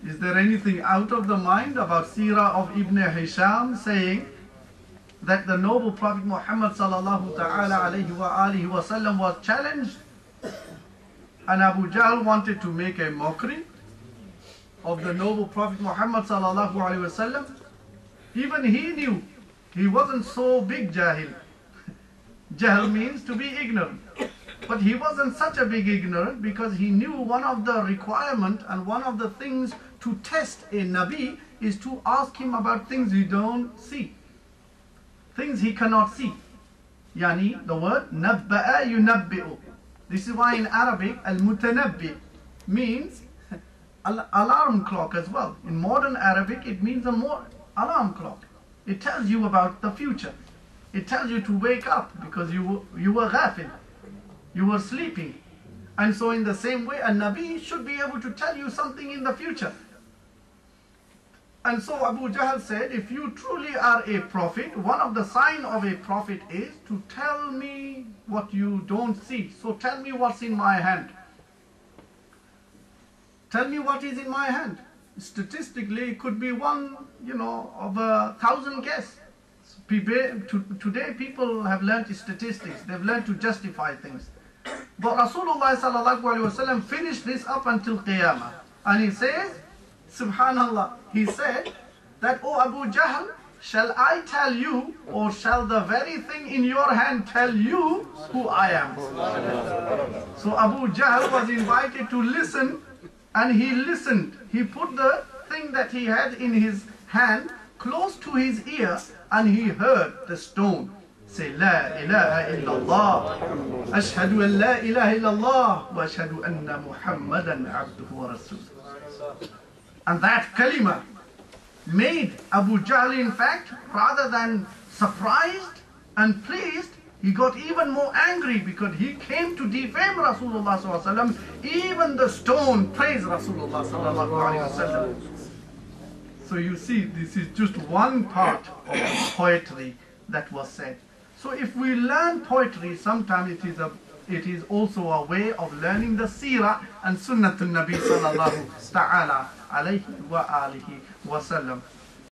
Is there anything out of the mind about Seerah of Ibn Hisham saying that the noble Prophet Muhammad sallallahu ta'ala alayhi wa alihi wasallam was challenged and Abu Jahl wanted to make a mockery of the noble Prophet Muhammad sallallahu alayhi wasallam? Even he knew he wasn't so big jahil. Jahl means to be ignorant. But he wasn't such a big ignorant because he knew one of the requirement and one of the things to test a Nabi is to ask him about things he don't see. Things he cannot see. Yani the word nabba'a yunabbi'u. This is why in Arabic al-mutanabbi means alarm clock as well. In modern Arabic it means alarm clock. It tells you about the future. It tells you to wake up because you were ghafil. You were sleeping. And so in the same way, a Nabi should be able to tell you something in the future. And so Abu Jahl said, if you truly are a prophet, one of the signs of a prophet is to tell me what you don't see. So tell me what's in my hand. Tell me what is in my hand. Statistically, it could be one, of 1,000 guesses. Today people have learned statistics. They've learned to justify things. But Rasulullah sallallahu alaihi wasallam finished this up until Qiyamah. And he says, Subhanallah, he said that, "O Abu Jahl, shall I tell you, or shall the very thing in your hand tell you who I am?" So Abu Jahl was invited to listen, and he listened. He put the thing that he had in his hand close to his ear, and he heard the stone say, "La ilaha illallah, ashhadu an la ilaha illallah, wa ashhadu anna Muhammadan abduhu wa rasuluh." And that kalima made Abu Jahl, in fact, rather than surprised and pleased, he got even more angry because he came to defame Rasulullah sallallahu alaihi wasallam. Even the stone praised Rasulullah sallallahu alaihi wasallam. So you see, this is just one part of poetry that was said. So if we learn poetry, sometimes it is also a way of learning the seerah and sunnatul Nabi sallallahu ta'ala alayhi wa alihi wa sallam.